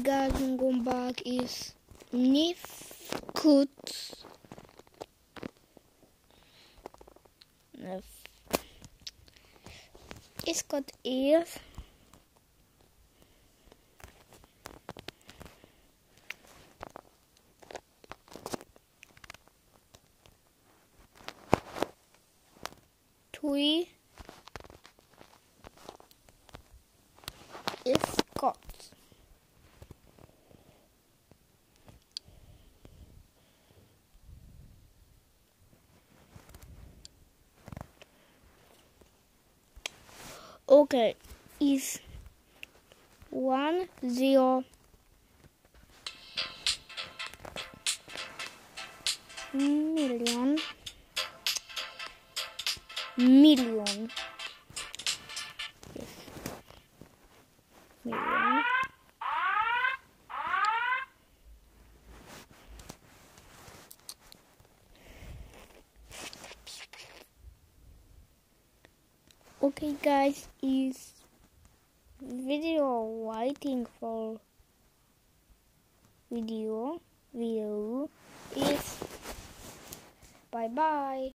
guys, welcome back. Is Nifkut. Scott is Tui Scott. Okay, is 10 million million. Yes. Million. Okay guys, is video waiting for video is bye bye.